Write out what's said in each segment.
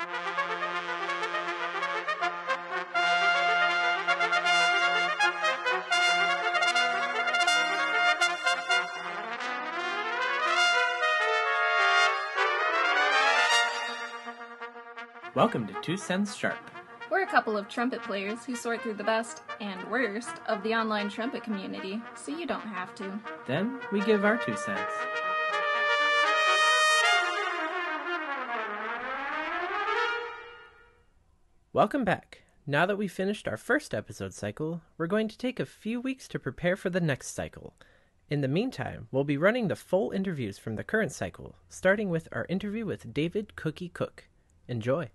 Welcome to 2 Cents Sharp. We're a couple of trumpet players who sort through the best and worst of the online trumpet community, so you don't have to. Then we give our 2 cents. Welcome back. Now that we've finished our first episode cycle, we're going to take a few weeks to prepare for the next cycle. In the meantime, we'll be running the full interviews from the current cycle, starting with our interview with David Koch. Enjoy.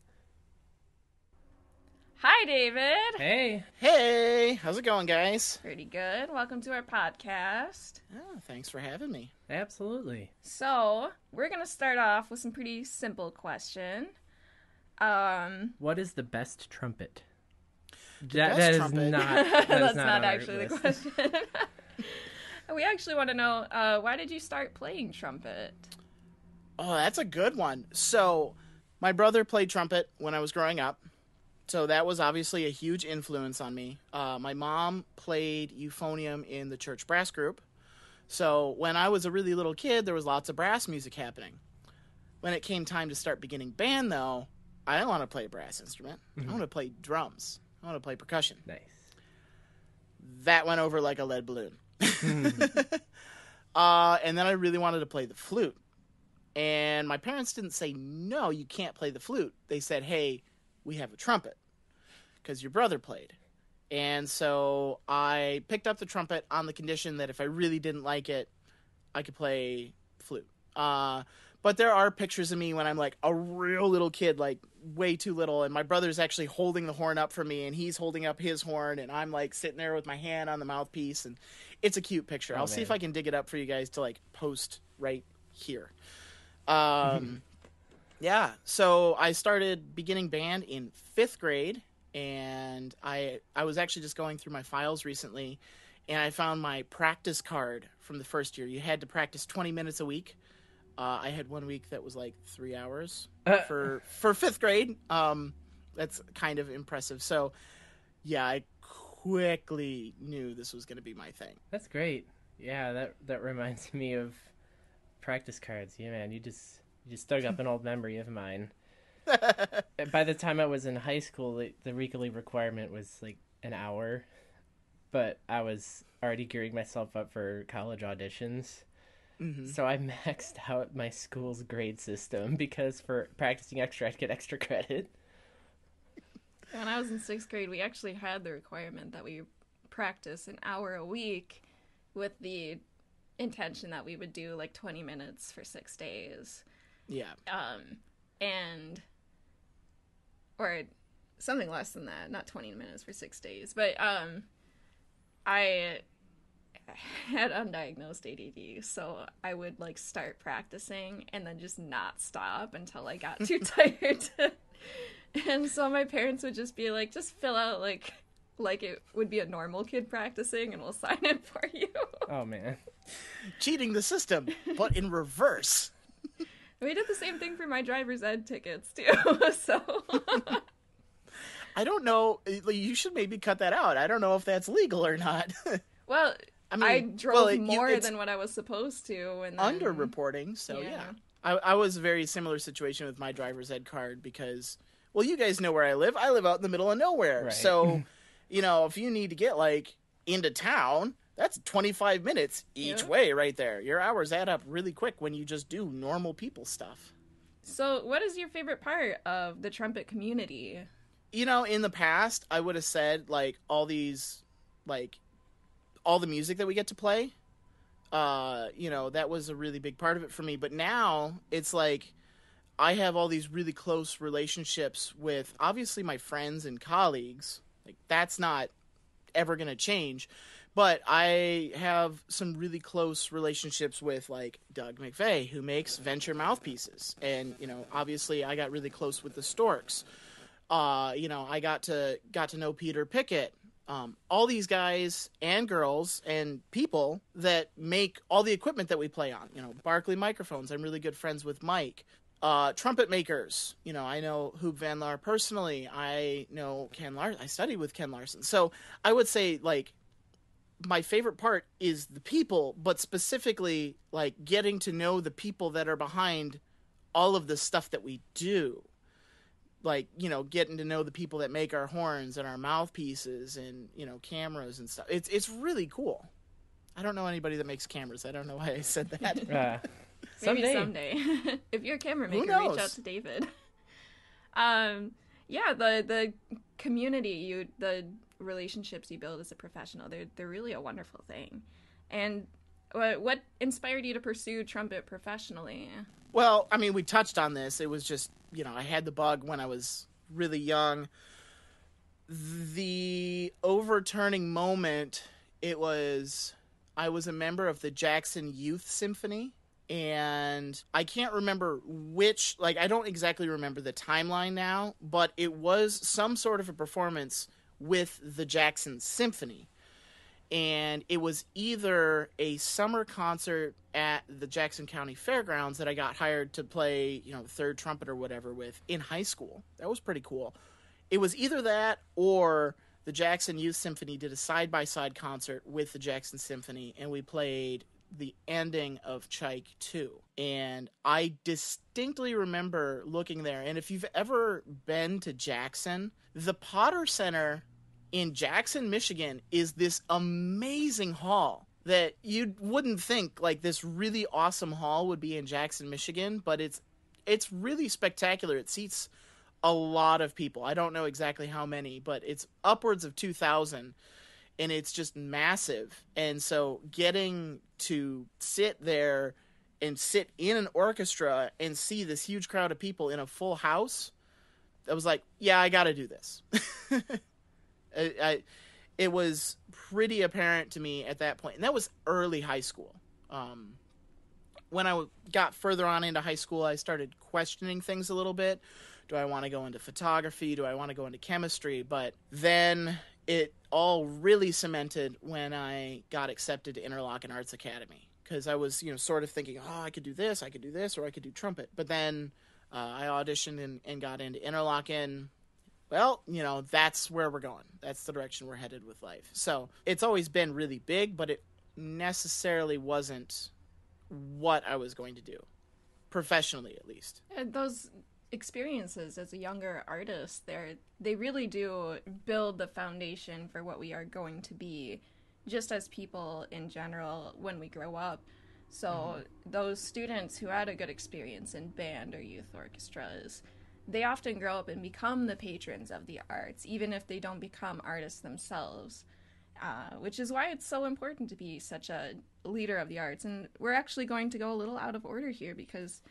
Hi, David. Hey. Hey, how's it going, guys? Pretty good. Welcome to our podcast. Oh, thanks for having me. Absolutely. So, we're going to start off with some pretty simple question. What is the best trumpet? That's not actually the question. We actually want to know, why did you start playing trumpet? Oh, that's a good one. So, my brother played trumpet when I was growing up. So that was obviously a huge influence on me. My mom played euphonium in the church brass group. So when I was a really little kid, there was lots of brass music happening. When it came time to start beginning band, though, I didn't want to play a brass instrument. I want to play drums. I want to play percussion. Nice. That went over like a lead balloon. And then I really wanted to play the flute. And my parents didn't say, no, you can't play the flute. They said, hey, we have a trumpet because your brother played. And so I picked up the trumpet on the condition that if I really didn't like it, I could play flute. But there are pictures of me when I'm like a real little kid, like way too little. And my brother's actually holding the horn up for me and he's holding up his horn. And I'm like sitting there with my hand on the mouthpiece. And it's a cute picture. I'll see if I can dig it up for you guys to like post right here. Yeah, so I started beginning band in 5th grade, and I was actually just going through my files recently, and I found my practice card from the first year. You had to practice 20 minutes a week. I had one week that was like 3 hours for 5th grade. That's kind of impressive. So, yeah, I quickly knew this was going to be my thing. That's great. Yeah, that reminds me of practice cards. Yeah, man, you just dug up an old memory of mine. By the time I was in high school, the weekly requirement was like an hour, but I was already gearing myself up for college auditions. Mm-hmm. So I maxed out my school's grade system because for practicing extra, I'd get extra credit. When I was in 6th grade, we actually had the requirement that we practice an hour a week with the intention that we would do like 20 minutes for 6 days. Yeah. Or something less than that, not 20 minutes for 6 days. But I had undiagnosed ADD, so I would like start practicing and then just not stop until I got too tired. And so my parents would just be like, just fill out like it would be a normal kid practicing and we'll sign it for you. Oh, man. Cheating the system, but in reverse. We did the same thing for my driver's ed tickets, too, so... I don't know. You should maybe cut that out. I don't know if that's legal or not. Well, I drove more than what I was supposed to. And then... Underreporting, so yeah. I was a very similar situation with my driver's ed card because, well, you guys know where I live. I live out in the middle of nowhere. Right. So, if you need to get, like, into town... That's 25 minutes each way right there. Your hours add up really quick when you just do normal people stuff. So what is your favorite part of the trumpet community? In the past, I would have said, like, all the music that we get to play, that was a really big part of it for me. But now, it's like, I have all these really close relationships with, obviously, my friends and colleagues. Like, that's not ever going to change. But I have some really close relationships with, like, Doug McVeigh, who makes Venture mouthpieces. And, obviously I got really close with the Storks. I got to know Peter Pickett. All these guys and girls and people that make all the equipment that we play on. Barkley microphones. I'm really good friends with Mike. Trumpet makers. I know Hoop Van Laar personally. I know Ken Larson. I studied with Ken Larson. So I would say, like, my favorite part is the people, but specifically, like, getting to know the people that are behind all of the stuff that we do. Like, getting to know the people that make our horns and our mouthpieces and, cameras and stuff. It's really cool. I don't know anybody that makes cameras. I don't know why I said that. Maybe someday. If you're a camera maker, reach out to David. Yeah, the community, the relationships you build as a professional, they're really a wonderful thing. And what inspired you to pursue trumpet professionally? Well, I mean, we touched on this. It was just, I had the bug when I was really young. The overturning moment, I was a member of the Jackson Youth Symphony, and I can't remember I don't exactly remember the timeline now, but it was some sort of a performance with the Jackson Symphony. And it was either a summer concert at the Jackson County Fairgrounds that I got hired to play, third trumpet or whatever with in high school. That was pretty cool. It was either that or the Jackson Youth Symphony did a side-by-side concert with the Jackson Symphony, and we played the ending of Chike 2. And I distinctly remember looking there, and if you've ever been to Jackson, the Potter Center in Jackson, Michigan is this amazing hall that you wouldn't think like this really awesome hall would be in Jackson, Michigan, but it's really spectacular. It seats a lot of people. I don't know exactly how many, but it's upwards of 2,000, and it's just massive. And so getting to sit there and sit in an orchestra and see this huge crowd of people in a full house, I was like, yeah, I got to do this. It was pretty apparent to me at that point, and that was early high school. When I got further on into high school, I started questioning things a little bit. Do I want to go into photography? Do I want to go into chemistry? But then it all really cemented when I got accepted to Interlochen Arts Academy, because I was, sort of thinking, oh, I could do this, or I could do trumpet. But then I auditioned and got into Interlochen. Well, that's where we're going. That's the direction we're headed with life. So it's always been really big, but it necessarily wasn't what I was going to do, professionally at least. And those experiences as a younger artist, they really do build the foundation for what we are going to be, just as people in general when we grow up. So those students who had a good experience in band or youth orchestras, they often grow up and become the patrons of the arts, even if they don't become artists themselves, which is why it's so important to be such a leader of the arts. And we're actually going to go a little out of order here, because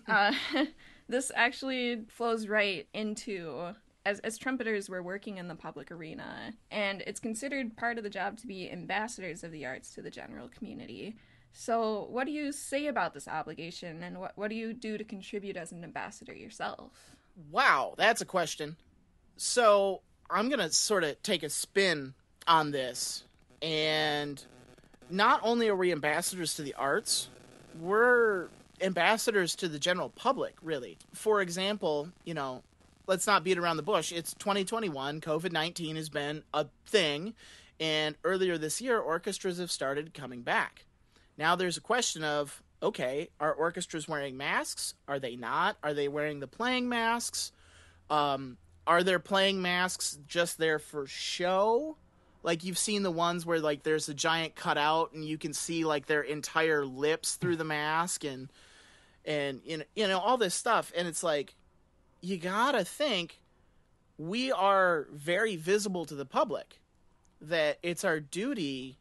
this actually flows right into, as trumpeters, we're working in the public arena, and it's considered part of the job to be ambassadors of the arts to the general community. So what do you say about this obligation, and what do you do to contribute as an ambassador yourself? Wow, that's a question. So I'm going to sort of take a spin on this. And not only are we ambassadors to the arts, we're ambassadors to the general public, really. For example, let's not beat around the bush. It's 2021. COVID-19 has been a thing. And earlier this year, orchestras have started coming back. Now there's a question of, okay, are orchestras wearing masks? Are they not? Are they wearing the playing masks? Are their playing masks just there for show? Like, you've seen the ones where, like, there's a giant cutout and you can see, like, their entire lips through the mask and all this stuff. And it's like, you gotta think we are very visible to the public, that it's our duty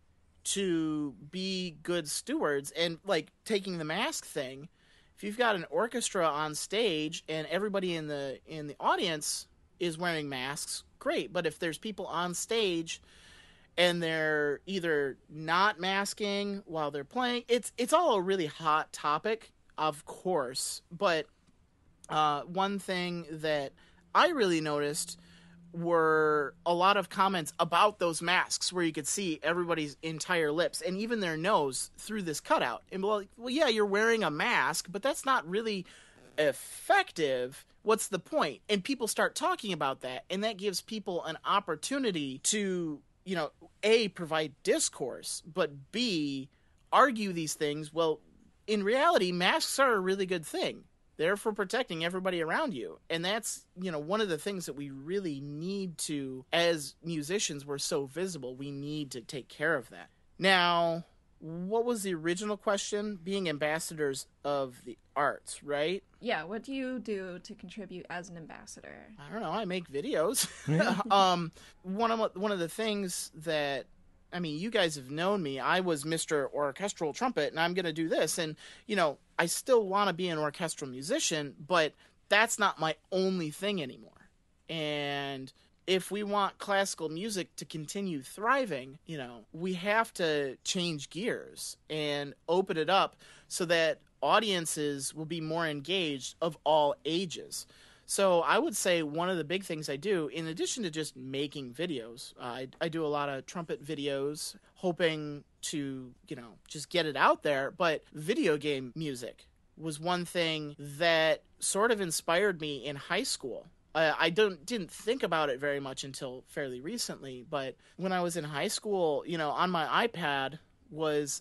to be good stewards. And like taking the mask thing, if you've got an orchestra on stage and everybody in the audience is wearing masks, great. But if there's people on stage and they're either not masking while they're playing, it's all a really hot topic, of course. But one thing that I really noticed were a lot of comments about those masks where you could see everybody's entire lips and even their nose through this cutout. And well, yeah, you're wearing a mask, but that's not really effective, what's the point? And people start talking about that, and that gives people an opportunity to, A, provide discourse, but B, argue these things. Well, in reality, masks are a really good thing. They're for protecting everybody around you. And that's, one of the things that we really need to, as musicians, we're so visible, we need to take care of that. Now, what was the original question? Being ambassadors of the arts, right? Yeah, what do you do to contribute as an ambassador? I don't know. I make videos. One of the things that, you guys have known me. I was Mr. Orchestral Trumpet, and I'm going to do this. And, I still want to be an orchestral musician, but that's not my only thing anymore. And if we want classical music to continue thriving, we have to change gears and open it up so that audiences will be more engaged of all ages. So I would say one of the big things I do, in addition to just making videos, I do a lot of trumpet videos, hoping to, just get it out there. But video game music was one thing that sort of inspired me in high school. I didn't think about it very much until fairly recently, but when I was in high school, on my iPod was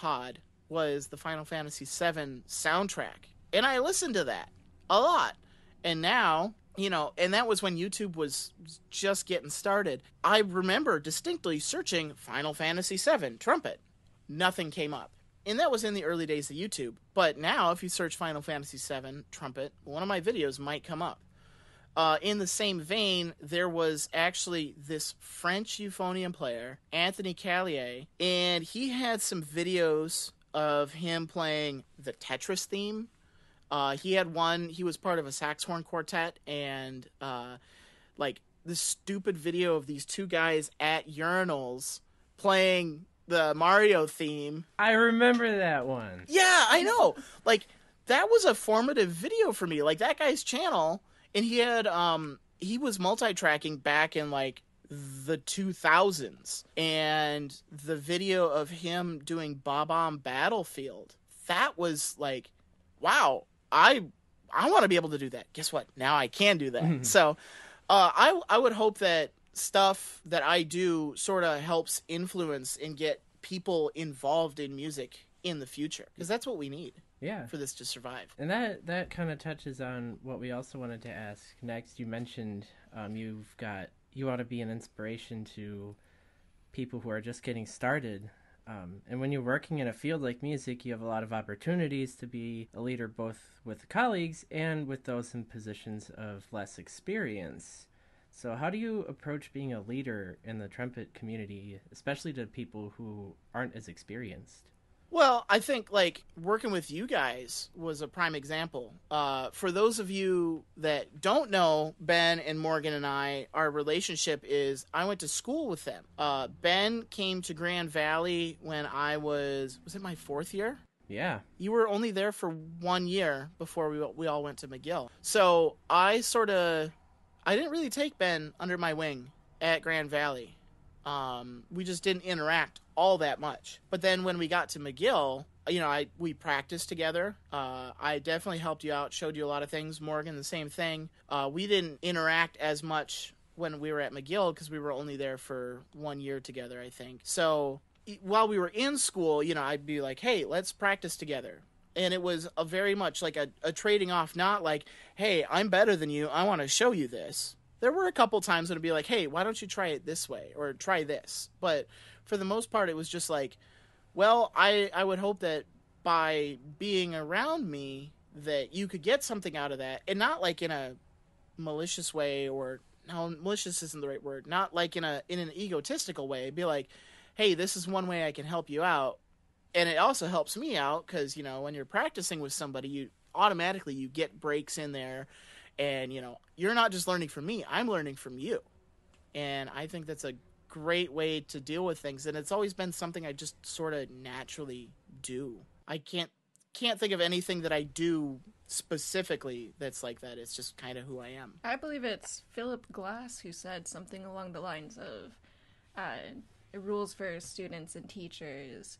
the Final Fantasy VII soundtrack. And I listened to that a lot. And now, and that was when YouTube was just getting started. I remember distinctly searching Final Fantasy VII trumpet. Nothing came up. And that was in the early days of YouTube. But now, if you search Final Fantasy VII trumpet, one of my videos might come up. In the same vein, there was actually this French euphonium player, Anthony Callier, and he had some videos of him playing the Tetris theme. He had one, he was part of a saxhorn quartet, and this stupid video of these two guys at urinals playing the Mario theme. I remember that one. Yeah, I know. That was a formative video for me. That guy's channel, and he had, he was multi-tracking back in, the 2000s, and the video of him doing Bob-omb Battlefield, that was wow, I want to be able to do that. Guess what? Now I can do that. So I would hope that stuff that I do sort of helps influence and get people involved in music in the future, because that's what we need. Yeah, for this to survive. And that kind of touches on what we also wanted to ask next. You mentioned you want to be an inspiration to people who are just getting started. And when you're working in a field like music, you have a lot of opportunities to be a leader both with colleagues and with those in positions of less experience. So how do you approach being a leader in the trumpet community, especially to people who aren't as experienced? Well, I think working with you guys was a prime example. For those of you that don't know Ben and Morgan and I, our relationship is I went to school with them. Ben came to Grand Valley when I was it my fourth year? Yeah. You were only there for 1 year before we all went to McGill. So I didn't really take Ben under my wing at Grand Valley. We just didn't interact all that much. But then when we got to McGill, we practiced together. I definitely helped you out, showed you a lot of things. Morgan, the same thing. We didn't interact as much when we were at McGill because we were only there for 1 year together, I think. So while we were in school, I'd be like, hey, let's practice together. And it was a very much a trading off, not hey, I'm better than you, I want to show you this. There were a couple times when it'd be hey, why don't you try it this way or try this? But for the most part, it was just well, I would hope that by being around me that you could get something out of that, and not in a malicious way, or no, malicious isn't the right word. Not in an egotistical way. It'd be hey, this is one way I can help you out, and it also helps me out because when you're practicing with somebody, you automatically get breaks in there. And, you're not just learning from me, I'm learning from you. And I think that's a great way to deal with things. And it's always been something I just sort of naturally do. I can't think of anything that I do specifically that's like that. It's just kind of who I am. I believe it's Philip Glass who said something along the lines of rules for students and teachers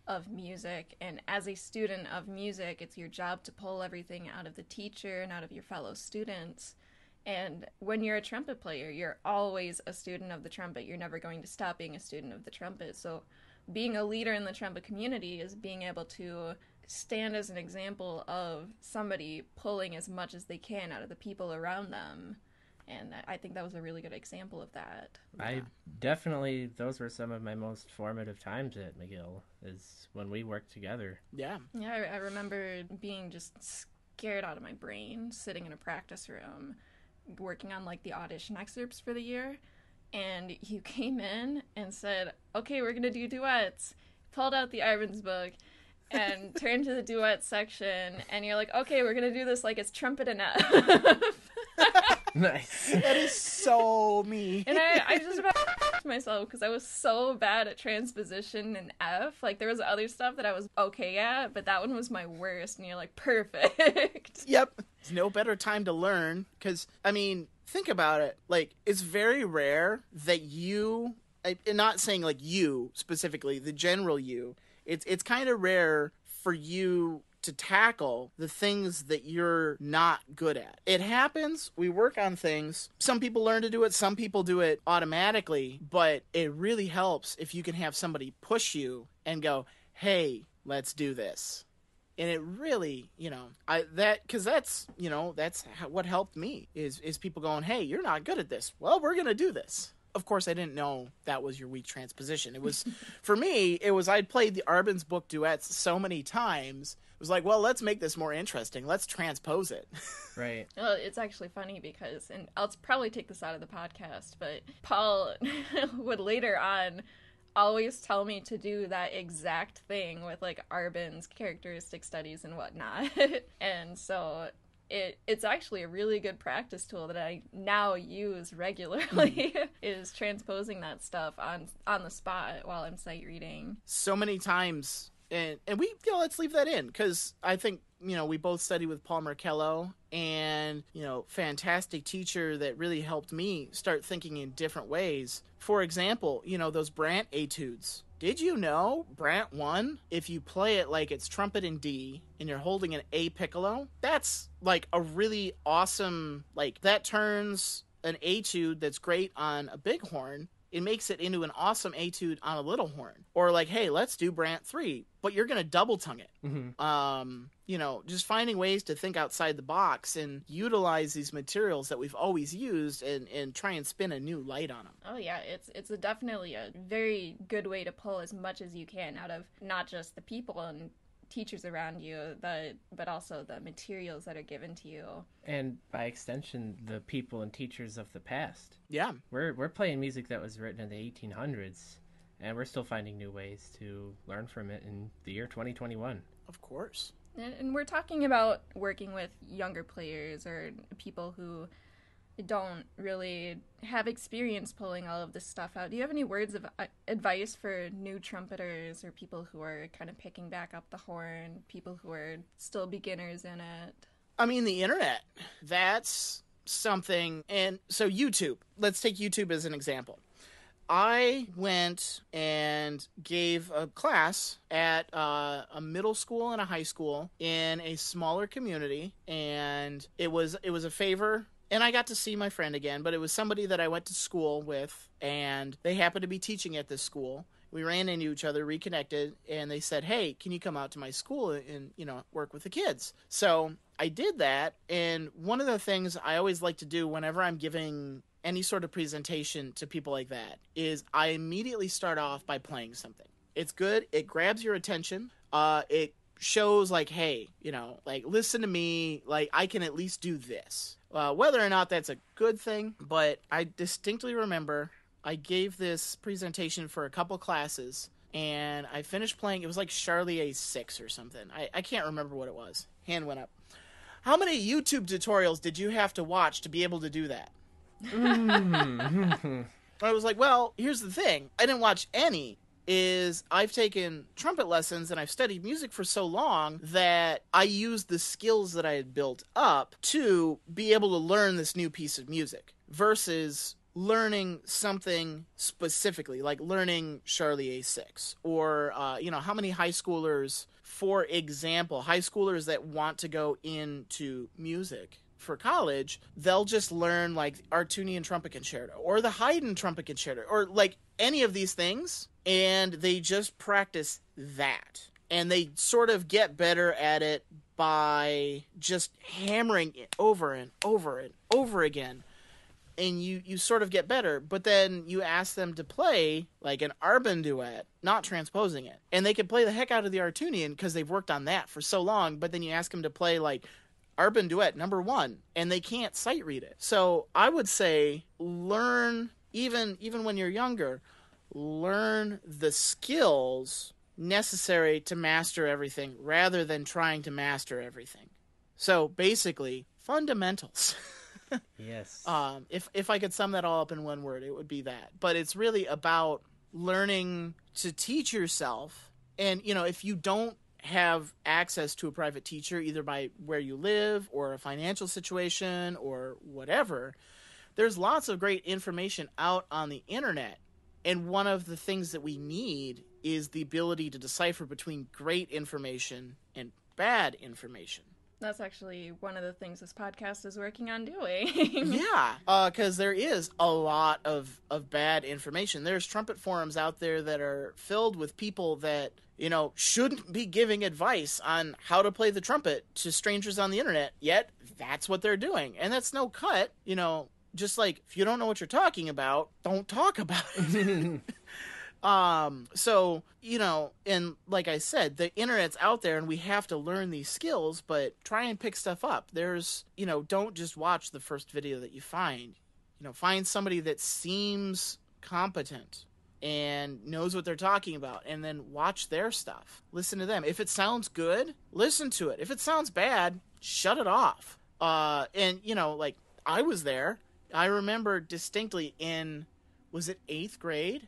of music. And as a student of music, it's your job to pull everything out of the teacher and out of your fellow students. And when you're a trumpet player, you're always a student of the trumpet. You're never going to stop being a student of the trumpet. So being a leader in the trumpet community is being able to stand as an example of somebody pulling as much as they can out of the people around them. And I think that was a really good example of that. I definitely, those were some of my most formative times at McGill, is when we worked together. Yeah. Yeah, I remember being just scared out of my brain, sitting in a practice room, working on like the audition excerpts for the year. And you came in and said, okay, we're going to do duets. Pulled out the Arbenz book and turned to the duet section. And you're like, okay, we're going to do this like it's trumpet and F. Nice. That is so me. And I just about myself because I was so bad at transposition and F. Like, there was other stuff that I was okay at, but that one was my worst. And you're like, perfect. Yep. There's no better time to learn because, I mean, think about it. Like, it's very rare that you, I'm not saying like you specifically, the general you, it's kind of rare for you to tackle the things that you're not good at. It happens. We work on things. Some people learn to do it. Some people do it automatically, but it really helps if you can have somebody push you and go, hey, let's do this. And it really, that's what helped me is people going, hey, you're not good at this. Well, we're going to do this. Of course, I didn't know that was your weak transposition. It was, for me, I'd played the Arbenz book duets so many times. It was like, well, let's make this more interesting. Let's transpose it. Right. Well, it's actually funny because, and I'll probably take this out of the podcast, but Paul would later on always tell me to do that exact thing with like Arbenz characteristic studies and whatnot. And so it's actually a really good practice tool that I now use regularly is transposing that stuff on the spot while I'm sight reading. So many times, and we, let's leave that in because I think, we both studied with Paul Markello and, fantastic teacher that really helped me start thinking in different ways. For example, those Brandt etudes. Did you know Brandt 1, if you play it like it's trumpet in D and you're holding an A piccolo, that's like a really awesome, like that turns an etude that's great on a big horn. It makes it into an awesome etude on a little horn. Or like, hey, let's do Brandt 3, but you're going to double tongue it. Mm-hmm. Just finding ways to think outside the box and utilize these materials that we've always used and try and spin a new light on them. Oh yeah, it's definitely a very good way to pull as much as you can out of not just the people and teachers around you, but also the materials that are given to you. And by extension, the people and teachers of the past. Yeah. We're playing music that was written in the 1800s, and we're still finding new ways to learn from it in the year 2021. Of course. And we're talking about working with younger players or people who don't really have experience pulling all of this stuff out. Do you have any words of advice for new trumpeters or people who are kind of picking back up the horn, people who are still beginners in it? I mean, the internet, that's something. And so YouTube, let's take YouTube as an example. I went and gave a class at a middle school and a high school in a smaller community, and it was a favor. And I got to see my friend again, but it was somebody that I went to school with, and they happened to be teaching at this school. We ran into each other, reconnected, and they said, hey, can you come out to my school and work with the kids? So I did that, and one of the things I always like to do whenever I'm giving any sort of presentation to people like that is I immediately start off by playing something. It's good. It grabs your attention. It shows like, hey, listen to me. Like, I can at least do this. Whether or not that's a good thing, but I distinctly remember I gave this presentation for a couple classes, and I finished playing. It was like Charlie A6 or something. I can't remember what it was. Hand went up. How many YouTube tutorials did you have to watch to be able to do that? I was like, well, here's the thing. I didn't watch any. I've taken trumpet lessons and I've studied music for so long that I used the skills that I had built up to be able to learn this new piece of music versus learning something specifically, like learning Charlie A6, or how many high schoolers, for example, high schoolers that want to go into music for college, they'll just learn like Artunian trumpet concerto or the Haydn trumpet concerto or like any of these things, and they just practice that, and they sort of get better at it by just hammering it over and over and over again. And you sort of get better, but then you ask them to play like an Arban duet, not transposing it, and they can play the heck out of the Artunian because they've worked on that for so long. But then you ask them to play like Arban duet number 1, and they can't sight read it. So I would say learn, even when you're younger, learn the skills necessary to master everything rather than trying to master everything. So basically, fundamentals. Yes. If I could sum that all up in one word, it would be that. But it's really about learning to teach yourself. And, if you don't have access to a private teacher, either by where you live or a financial situation or whatever, there's lots of great information out on the internet. And one of the things that we need is the ability to decipher between great information and bad information. That's actually one of the things this podcast is working on doing. Yeah, because there is a lot of bad information. There's trumpet forums out there that are filled with people that, shouldn't be giving advice on how to play the trumpet to strangers on the internet, yet that's what they're doing. And that's no cut, just like, if you don't know what you're talking about, don't talk about it. So, and like I said, the internet's out there and we have to learn these skills, but try and pick stuff up. There's, don't just watch the first video that you find. Find somebody that seems competent and knows what they're talking about, and then watch their stuff. Listen to them. If it sounds good, listen to it. If it sounds bad, shut it off. And, like, I was there. I remember distinctly was it 8th grade?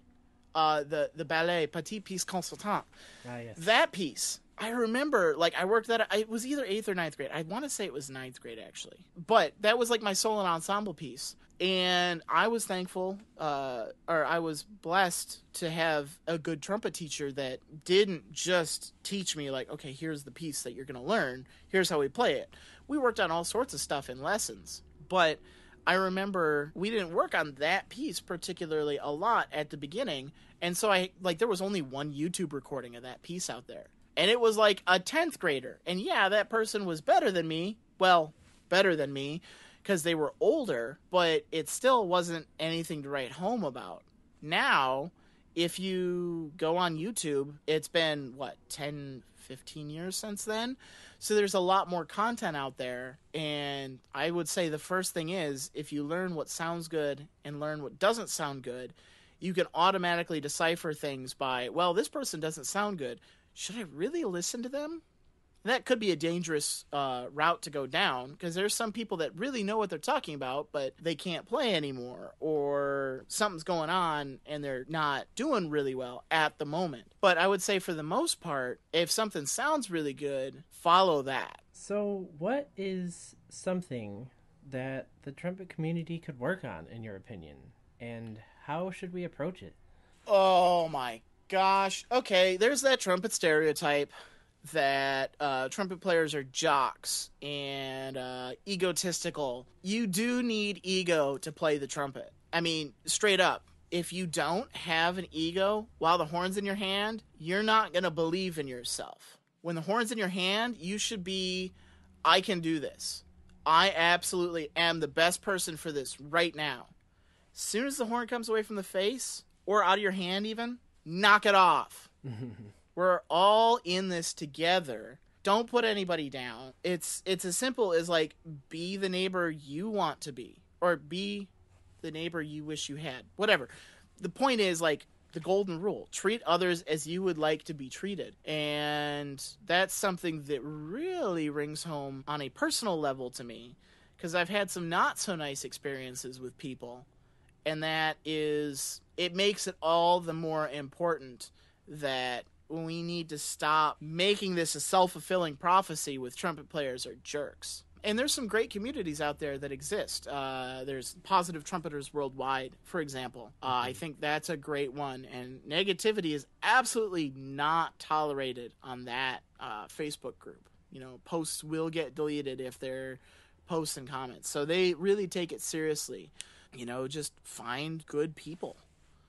The ballet Petit Piece Concertant. Ah, yes. That piece, I remember, like, I worked that. It was either 8th or 9th grade. I want to say it was 9th grade, actually. But that was like my solo ensemble piece. And I was thankful, or I was blessed to have a good trumpet teacher that didn't just teach me, like, okay, here's the piece that you're going to learn. Here's how we play it. We worked on all sorts of stuff in lessons. But I remember we didn't work on that piece particularly a lot at the beginning. And so there was only one YouTube recording of that piece out there. And it was like a 10th grader. And yeah, that person was better than me. Well, better than me because they were older, but it still wasn't anything to write home about. Now, if you go on YouTube, it's been, 10, 15 years since then? So there's a lot more content out there, and I would say the first thing is, if you learn what sounds good and learn what doesn't sound good, you can automatically decipher things by, well, this person doesn't sound good. Should I really listen to them? That could be a dangerous route to go down, because there's some people that really know what they're talking about, but they can't play anymore, or something's going on and they're not doing really well at the moment. But I would say for the most part, if something sounds really good, follow that. So what is something that the trumpet community could work on, in your opinion? And how should we approach it? Oh my gosh. Okay, there's that trumpet stereotype that trumpet players are jocks and egotistical. You do need ego to play the trumpet. I mean, straight up. If you don't have an ego while the horn's in your hand, you're not going to believe in yourself. When the horn's in your hand, you should be, I can do this. I absolutely am the best person for this right now. As soon as the horn comes away from the face, or out of your hand even, knock it off. We're all in this together. Don't put anybody down. It's as simple as, like, be the neighbor you want to be, or be the neighbor you wish you had. Whatever. The point is, like, the golden rule. Treat others as you would like to be treated. And that's something that really rings home on a personal level to me, because I've had some not so nice experiences with people. And that is, it makes it all the more important that we need to stop making this a self-fulfilling prophecy with trumpet players are jerks. And there's some great communities out there that exist. There's Positive Trumpeters Worldwide, for example. I think that's a great one. And negativity is absolutely not tolerated on that Facebook group. You know, posts will get deleted if they're posts and comments. So they really take it seriously. You know, just find good people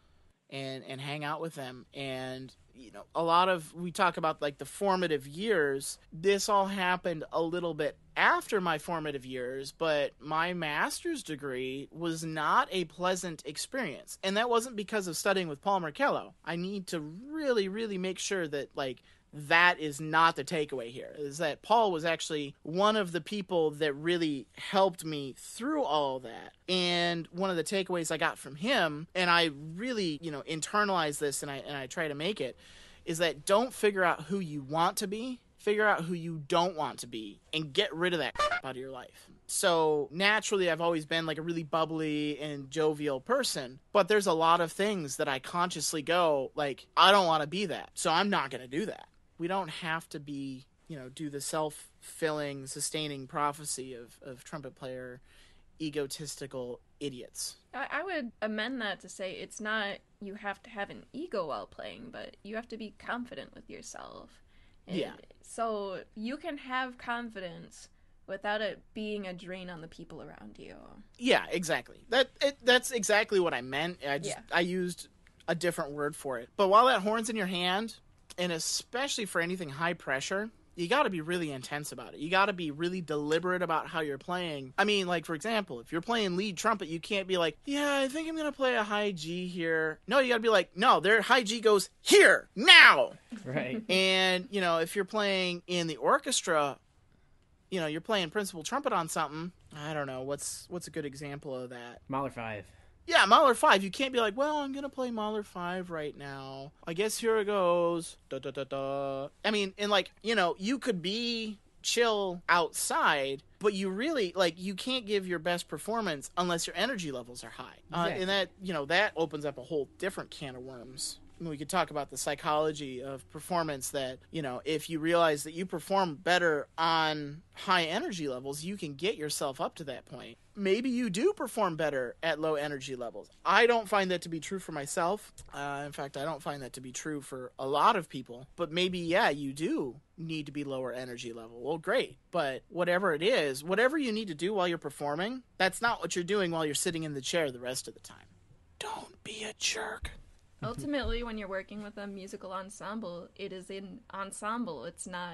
and hang out with them. And, you know, we talk about like the formative years. This all happened a little bit after my formative years, but my master's degree was not a pleasant experience. And that wasn't because of studying with Paul Markello. I need to really, really make sure that, like, that is not the takeaway here, is that Paul was actually one of the people that really helped me through all of that. And one of the takeaways I got from him, and I really, you know, internalize this and I try to make it, is that don't figure out who you want to be, figure out who you don't want to be, and get rid of that crap out of your life. So naturally, I've always been like a really bubbly and jovial person, but there's a lot of things that I consciously go, like, I don't want to be that, so I'm not going to do that. We don't have to be, you know, do the self-filling, sustaining prophecy of trumpet player egotistical idiots. I would amend that to say it's not you have to have an ego while playing, but you have to be confident with yourself. And yeah. So you can have confidence without it being a drain on the people around you. Yeah, exactly. That's exactly what I meant. I used a different word for it. But while that horn's in your hand, and especially for anything high pressure, you got to be really intense about it. You got to be really deliberate about how you're playing. I mean, like, for example, if you're playing lead trumpet, you can't be like, yeah, I think I'm going to play a high G here. No, you got to be like, no, their high G goes here, now. Right. And, you know, if you're playing in the orchestra, you know, you're playing principal trumpet on something. I don't know. What's a good example of that? Mahler 5. Yeah, Mahler 5. You can't be like, well, I'm going to play Mahler 5 right now. I guess here it goes. Da, da, da, da. I mean, and like, you know, you could be chill outside, but you really, like, you can't give your best performance unless your energy levels are high. Exactly. And that, you know, that opens up a whole different can of worms. I mean, we could talk about the psychology of performance that, you know, if you realize that you perform better on high energy levels, you can get yourself up to that point. Maybe you do perform better at low energy levels. I don't find that to be true for myself. In fact, I don't find that to be true for a lot of people. But maybe, yeah, you do need to be lower energy level. Well, great. But whatever it is, whatever you need to do while you're performing, that's not what you're doing while you're sitting in the chair the rest of the time. Don't be a jerk. Ultimately, when you're working with a musical ensemble, it is an ensemble. It's not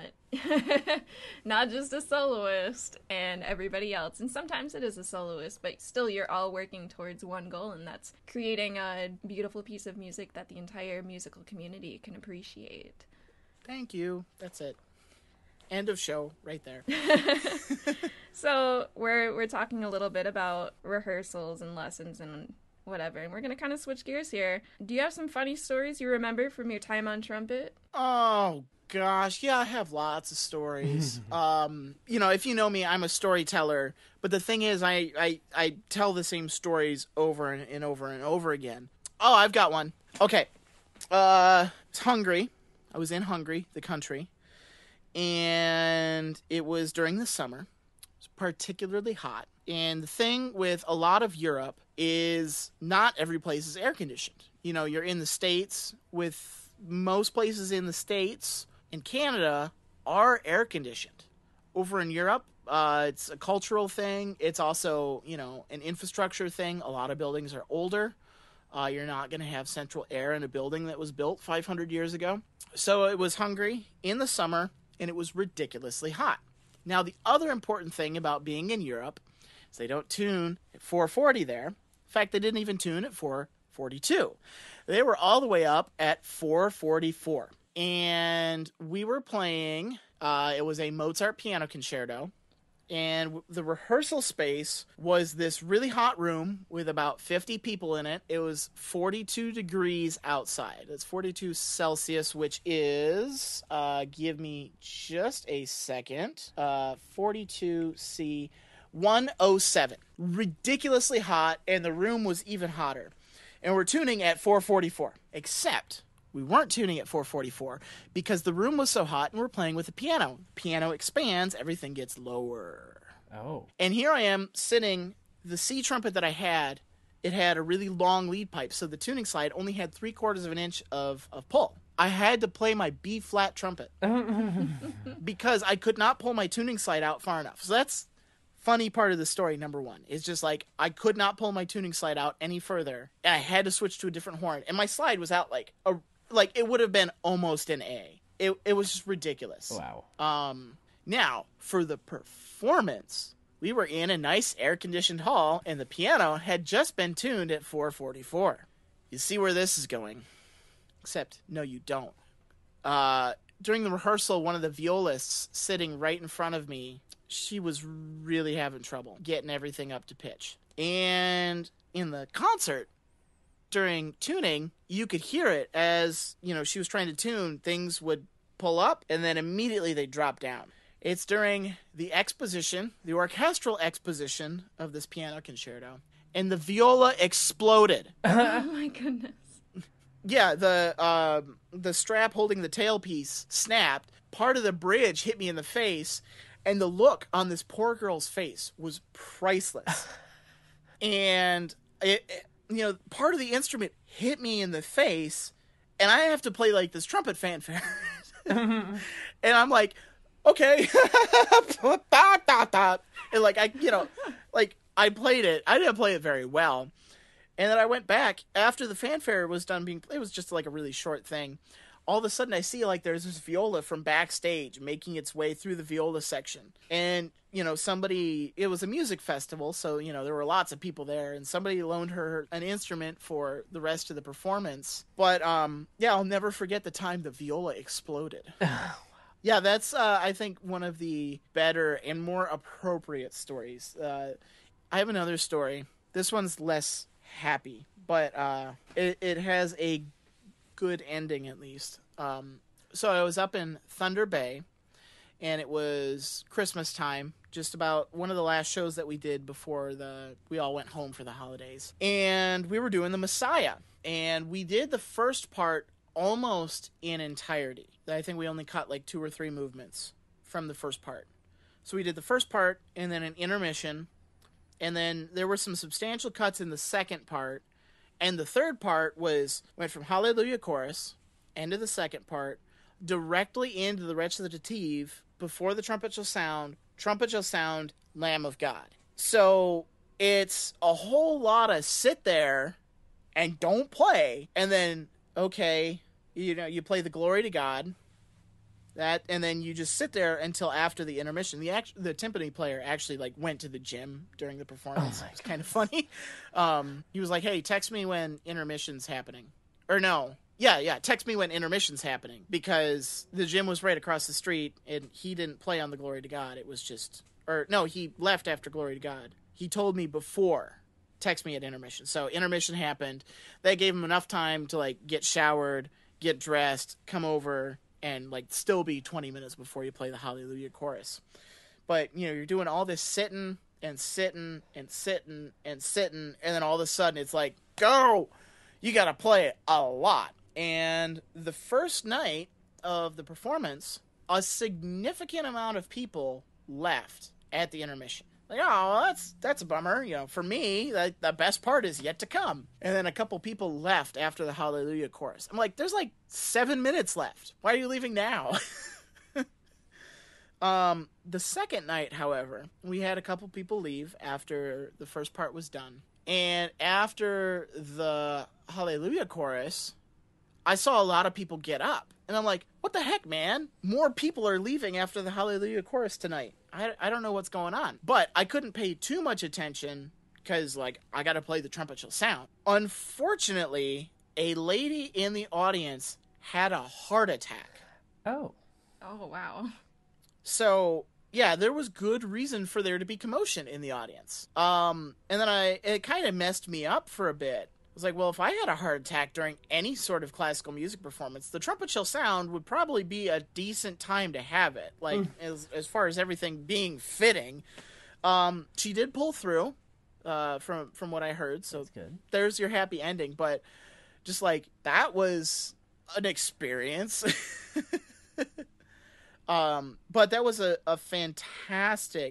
not just a soloist and everybody else. And sometimes it is a soloist, but still you're all working towards one goal, and that's creating a beautiful piece of music that the entire musical community can appreciate. Thank you. That's it. End of show right there. So we're talking a little bit about rehearsals and lessons and whatever, and we're gonna kind of switch gears here. Do you have some funny stories you remember from your time on trumpet? Oh gosh, yeah, I have lots of stories. You know, if you know me, I'm a storyteller, but the thing is, I tell the same stories over and over and over again. Oh, I've got one. Okay, it's Hungary. I was in Hungary, the country, and it was during the summer. It was particularly hot. And the thing with a lot of Europe is not every place is air conditioned. You know, you're in the States. With most places in the States and Canada are air conditioned. Over in Europe, it's a cultural thing. It's also, you know, an infrastructure thing. A lot of buildings are older. You're not going to have central air in a building that was built 500 years ago. So it was Hungary in the summer, and it was ridiculously hot. Now, the other important thing about being in Europe is they don't tune at 440 there. In fact, they didn't even tune at 442. They were all the way up at 444. And we were playing, it was a Mozart piano concerto. And the rehearsal space was this really hot room with about 50 people in it. It was 42 degrees outside. It's 42 Celsius, which is, give me just a second, 42 C, 107. Ridiculously hot, and the room was even hotter. And we're tuning at 444, except we weren't tuning at 444 because the room was so hot and we're playing with the piano. Piano expands, everything gets lower. Oh. And here I am sitting, the C trumpet that I had, it had a really long lead pipe, so the tuning slide only had 3/4 of an inch of pull. I had to play my B flat trumpet because I could not pull my tuning slide out far enough. So that's funny part of the story, number one. It's just like I could not pull my tuning slide out any further, and I had to switch to a different horn. And my slide was out like it would have been almost an A. It was just ridiculous. Wow. Now, for the performance, we were in a nice air-conditioned hall, and the piano had just been tuned at 444. You see where this is going. Except, no, you don't. During the rehearsal, one of the violists sitting right in front of me, she was really having trouble getting everything up to pitch. And in the concert, during tuning, you could hear it as, she was trying to tune, things would pull up, and then immediately they drop down. It's during the exposition, the orchestral exposition of this piano concerto, and the viola exploded. Oh my goodness. Yeah, the strap holding the tailpiece snapped. Part of the bridge hit me in the face, and the look on this poor girl's face was priceless. And part of the instrument hit me in the face, and I have to play like this trumpet fanfare. And I'm like, okay. And I played it. I didn't play it very well. And then I went back after the fanfare was done it was just like a really short thing. All of a sudden I see like there's this viola from backstage making its way through the viola section. And, it was a music festival, so, there were lots of people there, and somebody loaned her an instrument for the rest of the performance. But, I'll never forget the time the viola exploded. Yeah, that's, I think, one of the better and more appropriate stories. I have another story. This one's less happy, but it has a good ending, at least. So I was up in Thunder Bay, and it was Christmas time, just about one of the last shows that we did before we all went home for the holidays. And we were doing the Messiah, and we did the first part almost in entirety. I think we only cut like 2 or 3 movements from the first part. So we did the first part, and then an intermission, and then there were some substantial cuts in the second part, and the third part went from Hallelujah Chorus, end of the second part, directly into the recitative, before the trumpet shall sound, Lamb of God. So it's a whole lot of sit there and don't play, and then, okay, you play the Glory to God, and then you just sit there until after the intermission. The timpani player actually went to the gym during the performance. It was kind of funny. He was like, "Hey, text me when intermission's happening," or no, yeah, text me when intermission's happening, because the gym was right across the street, and he didn't play on the Glory to God. It was he left after Glory to God. He told me before, text me at intermission. So intermission happened. That gave him enough time to get showered, get dressed, come over, and still be 20 minutes before you play the Hallelujah Chorus. But you're doing all this sitting and sitting and sitting and sitting, and then all of a sudden it's like, go! You gotta play it a lot. And the first night of the performance, a significant amount of people left at the intermission. That's a bummer. For me, the best part is yet to come. And then a couple people left after the Hallelujah Chorus. I'm like, there's 7 minutes left. Why are you leaving now? The second night, however, we had a couple people leave after the first part was done. And after the Hallelujah Chorus, I saw a lot of people get up. And I'm like, what the heck, man? More people are leaving after the Hallelujah Chorus tonight. I don't know what's going on. But I couldn't pay too much attention because, I got to play the trumpet shall sound. Unfortunately, a lady in the audience had a heart attack. Oh. Oh, wow. So, yeah, there was good reason for there to be commotion in the audience. And then it kind of messed me up for a bit. I was like, well, if I had a heart attack during any sort of classical music performance, the trumpet shall sound would probably be a decent time to have it. As far as everything being fitting. She did pull through, from what I heard. So that's good. There's your happy ending. But just that was an experience. But that was a fantastic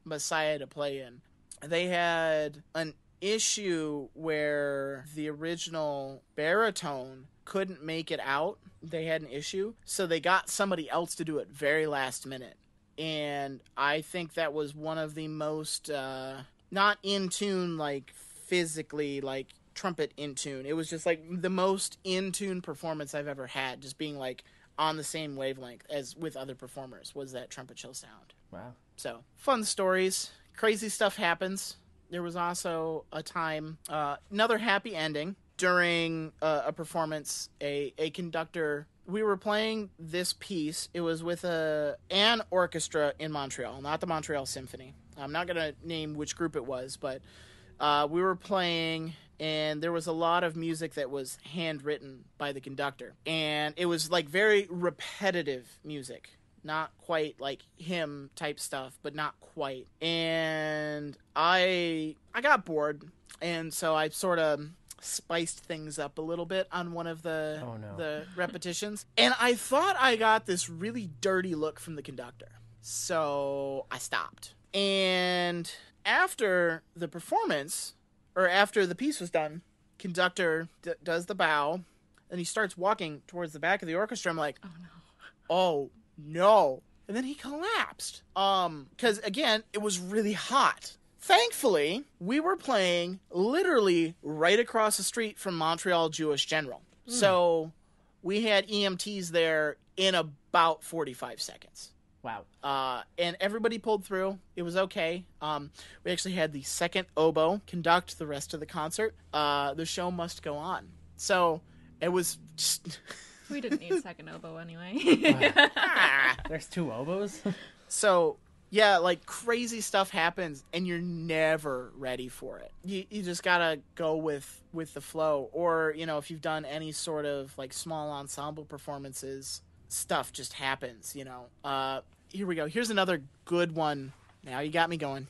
Messiah to play in. They had an issue where the original baritone couldn't make it out. They had an issue, so they got somebody else to do it very last minute. And I think that was one of the most not in tune, like physically, like trumpet in tune. It was just like the most in tune performance I've ever had, just being like on the same wavelength as with other performers, was that trumpet shell sound. Wow. So fun stories. Crazy stuff happens. There was also a time, another happy ending during a performance. A conductor, we were playing this piece. It was with an orchestra in Montreal, not the Montreal Symphony. I'm not going to name which group it was, but we were playing, and there was a lot of music that was handwritten by the conductor. And it was like very repetitive music. Not quite like hymn type stuff, but not quite. And I got bored, and so I sort of spiced things up a little bit on one of the repetitions. And I thought I got this really dirty look from the conductor. So I stopped. And after the performance, or after the piece was done, conductor does the bow, and he starts walking towards the back of the orchestra. I'm like, oh no. And then he collapsed. Because again, it was really hot. Thankfully, we were playing literally right across the street from Montreal Jewish General. So we had EMTs there in about 45 seconds. Wow. And everybody pulled through. It was okay. We actually had the second oboe conduct the rest of the concert. The show must go on. So it was just... We didn't need second oboe anyway. There's two oboes? So, yeah, like crazy stuff happens and you're never ready for it. You just gotta go with the flow. Or, you know, if you've done any sort of like small ensemble performances, stuff just happens, you know. Here we go. Here's another good one. Now you got me going.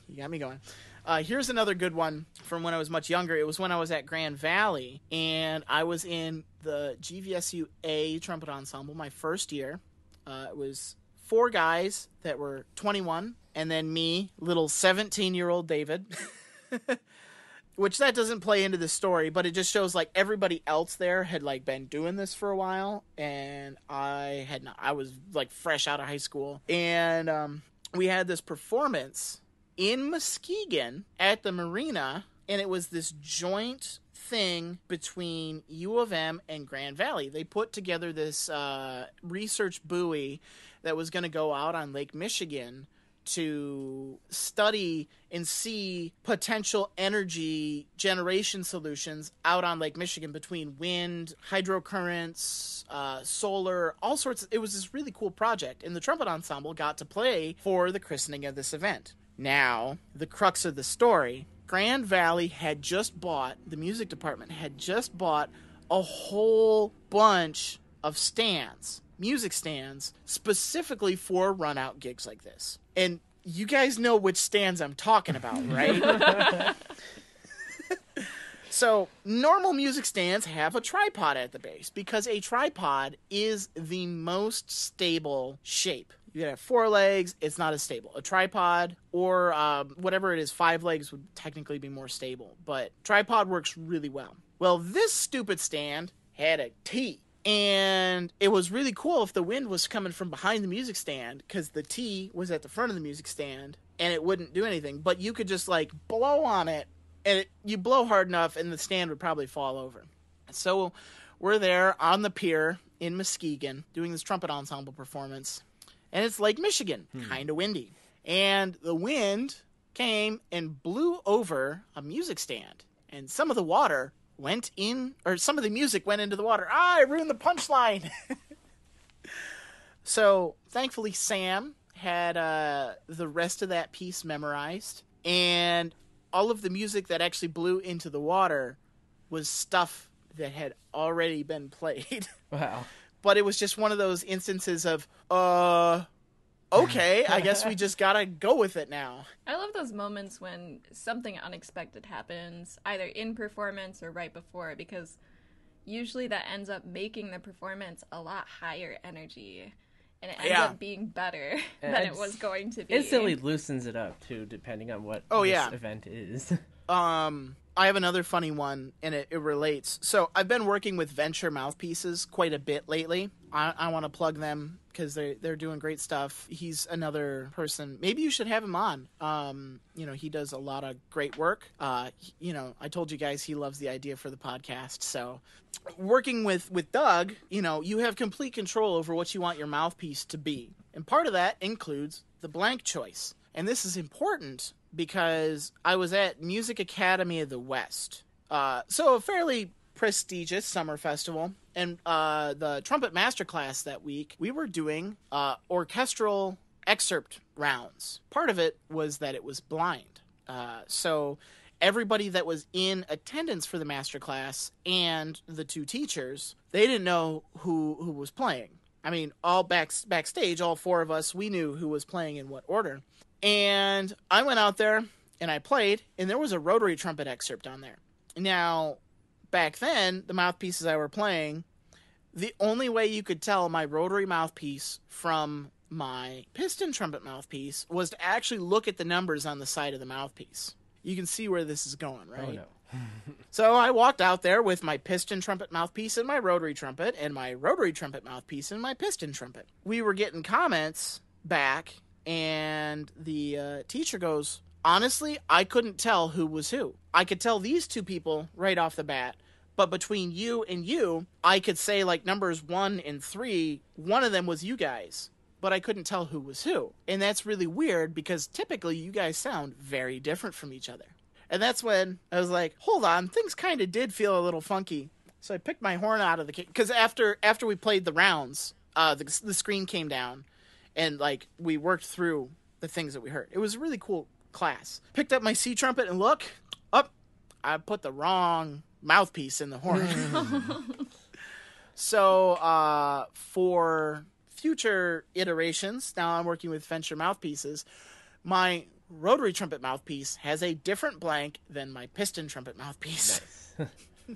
Here's another good one from when I was much younger. It was when I was at Grand Valley, and I was in the GVSU A trumpet ensemble my first year. It was 4 guys that were 21, and then me, little 17-year-old David. Which that doesn't play into the story, but it just shows like everybody else there had like been doing this for a while, and I had not. I was like fresh out of high school, and we had this performance in Muskegon at the marina, and it was this joint thing between U of M and Grand Valley. They put together this research buoy that was going to go out on Lake Michigan to study and see potential energy generation solutions out on Lake Michigan between wind, hydrocurrents, solar, all sorts. It was this really cool project, and the trumpet ensemble got to play for the christening of this event. Now, the crux of the story, Grand Valley had just bought, the music department had just bought a whole bunch of stands, music stands, specifically for run-out gigs like this. And you guys know which stands I'm talking about, right? So, normal music stands have a tripod at the base because a tripod is the most stable shape. You have 4 legs, it's not as stable. A tripod, or whatever it is, 5 legs would technically be more stable. But tripod works really well. Well, this stupid stand had a T. And it was really cool if the wind was coming from behind the music stand, because the T was at the front of the music stand, and it wouldn't do anything. But you could just, like, blow on it, and you blow hard enough, and the stand would probably fall over. So we're there on the pier in Muskegon doing this trumpet ensemble performance. And it's Lake Michigan, kind of windy. And the wind came and blew over a music stand. And some of the water went in, or some of the music went into the water. I ruined the punchline. So, thankfully, Sam had the rest of that piece memorized. And all of the music that actually blew into the water was stuff that had already been played. Wow. But it was just one of those instances of, okay, I guess we just gotta go with it now. I love those moments when something unexpected happens, either in performance or right before, because usually that ends up making the performance a lot higher energy. and it ends up being better than it was going to be. Instantly loosens it up, too, depending on what going to be. Instantly loosens it up, too, depending on what event is. I have another funny one, and it relates. So I've been working with Venture Mouthpieces quite a bit lately. I want to plug them because they're doing great stuff. He's another person. Maybe you should have him on. He does a lot of great work. I told you guys he loves the idea for the podcast. So working with Doug, you have complete control over what you want your mouthpiece to be. And part of that includes the blank choice. And this is important because I was at Music Academy of the West. So a fairly prestigious summer festival. And the trumpet masterclass that week, we were doing orchestral excerpt rounds. Part of it was that it was blind. So everybody that was in attendance for the masterclass and the two teachers, they didn't know who was playing. I mean, all backstage, all four of us, we knew who was playing in what order. And I went out there and I played, and there was a rotary trumpet excerpt on there. Now, back then, the mouthpieces I were playing, the only way you could tell my rotary mouthpiece from my piston trumpet mouthpiece was to actually look at the numbers on the side of the mouthpiece. You can see where this is going, right? Oh, no. So I walked out there with my piston trumpet mouthpiece and my rotary trumpet, and my rotary trumpet mouthpiece and my piston trumpet. We were getting comments back, and the teacher goes, honestly, I couldn't tell who was who. I could tell these two people right off the bat, but between you and you, I could say like numbers 1 and 3, one of them was you guys, but I couldn't tell who was who. And that's really weird because typically you guys sound very different from each other. And that's when I was like, hold on, things kind of did feel a little funky. So I picked my horn out of the case, because after we played the rounds, the screen came down, and like we worked through the things that we heard. It was a really cool class. Picked up my C trumpet and look, I put the wrong mouthpiece in the horn. So for future iterations, now I'm working with Venture Mouthpieces, my rotary trumpet mouthpiece has a different blank than my piston trumpet mouthpiece. Nice.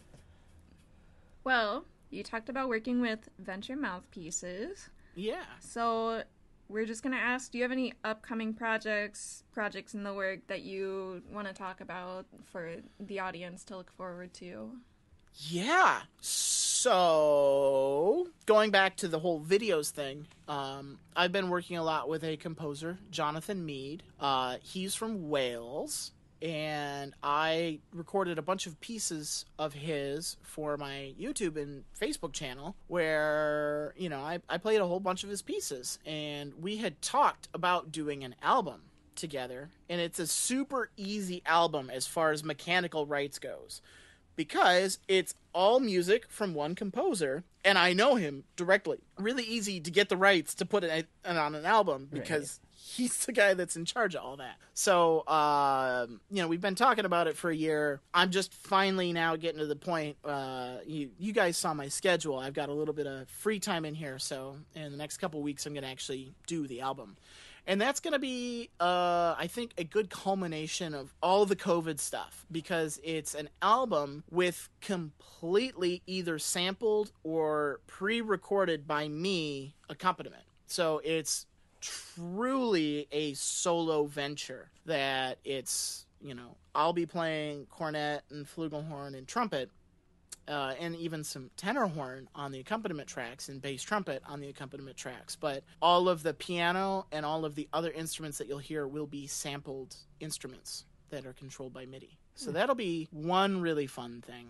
Well, you talked about working with Venture Mouthpieces. Yeah. So we're just going to ask, do you have any upcoming projects in the work that you want to talk about for the audience to look forward to? Yeah. So, going back to the whole videos thing, I've been working a lot with a composer, Jonathan Mead. He's from Wales, and I recorded a bunch of pieces of his for my YouTube and Facebook channel where, I played a whole bunch of his pieces, and we had talked about doing an album together, and it's a super easy album as far as mechanical rights goes, because it's all music from one composer, and I know him directly. Really easy to get the rights to put it on an album, because he's the guy that's in charge of all that. So, we've been talking about it for a year. I'm just finally now getting to the point, you guys saw my schedule. I've got a little bit of free time in here, so in the next couple weeks I'm going to actually do the album. And that's going to be, I think, a good culmination of all the COVID stuff, because it's an album with completely either sampled or pre-recorded by me accompaniment. So it's truly a solo venture that it's, I'll be playing cornet and flugelhorn and trumpet, and even some tenor horn on the accompaniment tracks and bass trumpet on the accompaniment tracks. But all of the piano and all of the other instruments that you'll hear will be sampled instruments that are controlled by MIDI. So that'll be one really fun thing.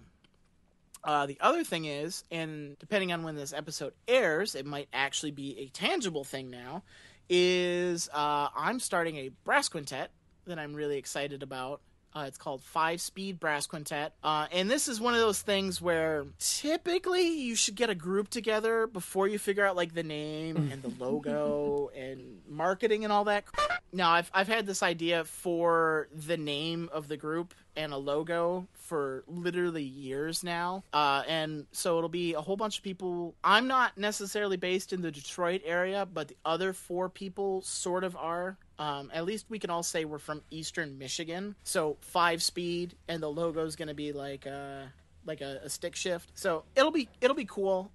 The other thing is, and depending on when this episode airs, it might actually be a tangible thing now, is I'm starting a brass quintet that I'm really excited about. It's called 5-Speed Brass Quintet. And this is one of those things where typically you should get a group together before you figure out like the name and the logo and marketing and all that. Now, I've had this idea for the name of the group and a logo for literally years now. And so it'll be a whole bunch of people. I'm not necessarily based in the Detroit area, but the other 4 people sort of are. At least we can all say we're from Eastern Michigan. So 5-Speed, and the logo is going to be like like a stick shift. So it'll be cool.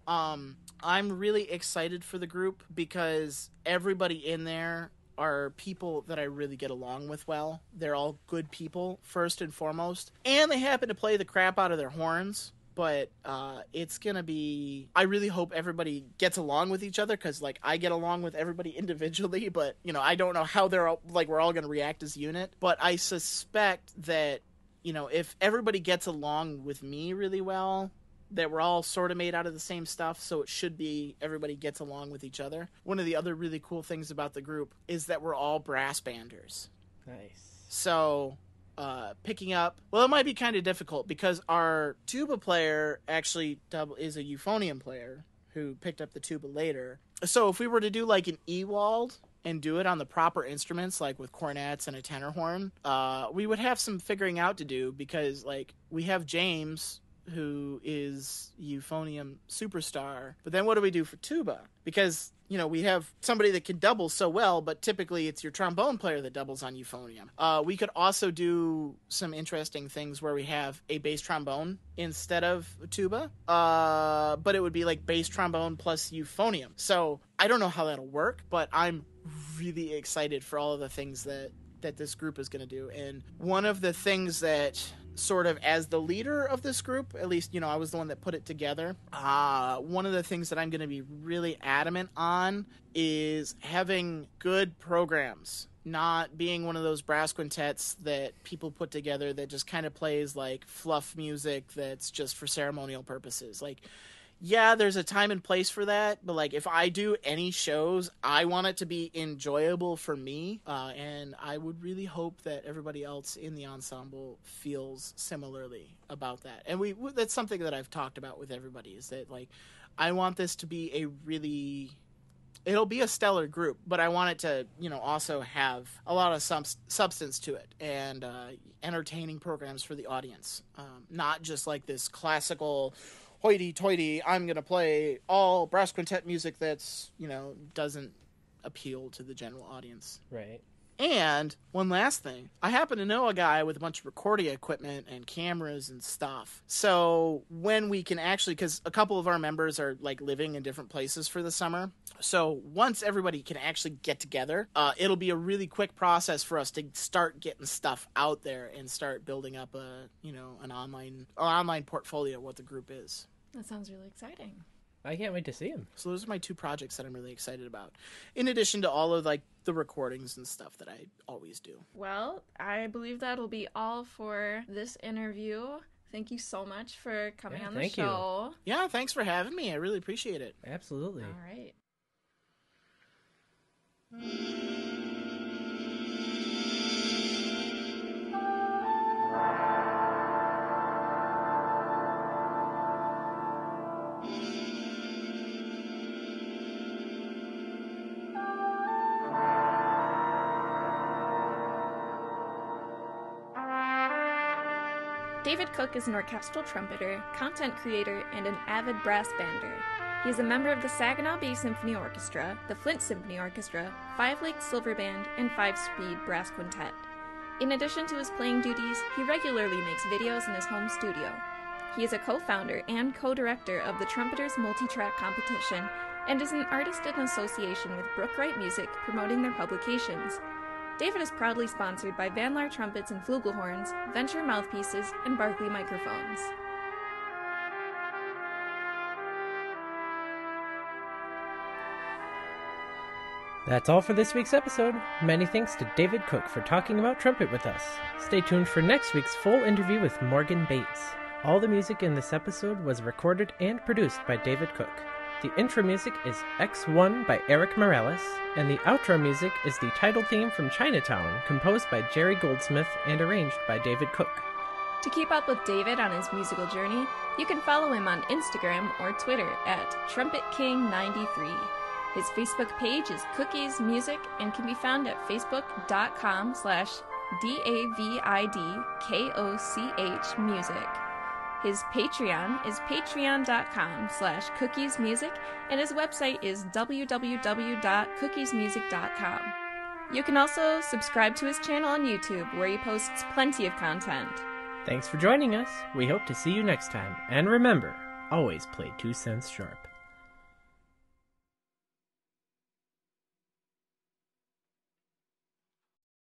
I'm really excited for the group because everybody in there are people that I really get along with well. They're all good people, first and foremost. And they happen to play the crap out of their horns. But it's going to be... I really hope everybody gets along with each other because, like, I get along with everybody individually. But, you know, I don't know how they're all, like, we're all going to react as a unit. But I suspect that, you know, if everybody gets along with me really well, that we're all sort of made out of the same stuff, so it should be everybody gets along with each other. One of the other really cool things about the group is that we're all brass banders. Nice. So picking up, well, it might be kind of difficult because our tuba player actually is a euphonium player who picked up the tuba later. So if we were to do like an Ewald and do it on the proper instruments, like with cornets and a tenor horn, we would have some figuring out to do because, like, we have James, who is euphonium superstar, but then what do we do for tuba? Because, you know, we have somebody that can double so well, but typically it's your trombone player that doubles on euphonium. We could also do some interesting things where we have a bass trombone instead of tuba, but it would be like bass trombone plus euphonium. So I don't know how that'll work, but I'm really excited for all of the things that this group is going to do. And one of the things that sort of as the leader of this group, at least, you know, I was the one that put it together. One of the things that I'm going to be really adamant on is having good programs, not being one of those brass quintets that people put together that just kind of plays like fluff music that's just for ceremonial purposes. Like, yeah, there's a time and place for that, but like if I do any shows, I want it to be enjoyable for me, and I would really hope that everybody else in the ensemble feels similarly about that. And that's something that I've talked about with everybody, is that, like, I want this to be it'll be a stellar group, but I want it to, you know, also have a lot of substance to it and entertaining programs for the audience, not just like this classical hoity-toity, I'm going to play all brass quintet music that's, you know, doesn't appeal to the general audience. Right. And one last thing, I happen to know a guy with a bunch of recording equipment and cameras and stuff. So when we can actually, because a couple of our members are like living in different places for the summer. So once everybody can actually get together, it'll be a really quick process for us to start getting stuff out there and start building up an online portfolio of what the group is. That sounds really exciting. I can't wait to see him. So those are my two projects that I'm really excited about, in addition to all of like the recordings and stuff that I always do. Well, I believe that'll be all for this interview. Thank you so much for coming on the show. Yeah, thanks for having me. I really appreciate it. Absolutely. All right. David Koch is an orchestral trumpeter, content creator, and an avid brass bander. He is a member of the Saginaw Bay Symphony Orchestra, the Flint Symphony Orchestra, Five Lakes Silver Band, and Five Speed Brass Quintet. In addition to his playing duties, he regularly makes videos in his home studio. He is a co-founder and co-director of the Trumpeters Multi-Track Competition and is an artist in association with Brookwright Music promoting their publications. David is proudly sponsored by Van Laar Trumpets and Flugelhorns, Venture Mouthpieces, and Barkley Microphones. That's all for this week's episode. Many thanks to David Koch for talking about trumpet with us. Stay tuned for next week's full interview with Morgan Bates. All the music in this episode was recorded and produced by David Koch. The intro music is X1 by Eric Morales, and the outro music is the title theme from Chinatown, composed by Jerry Goldsmith and arranged by David Koch. To keep up with David on his musical journey, you can follow him on Instagram or Twitter at TrumpetKing93. His Facebook page is Cookies Music and can be found at facebook.com/DAVIDKOCH music. His Patreon is patreon.com/cookiesmusic, and his website is www.cookiesmusic.com. You can also subscribe to his channel on YouTube, where he posts plenty of content. Thanks for joining us. We hope to see you next time. And remember, always play 2 cents sharp.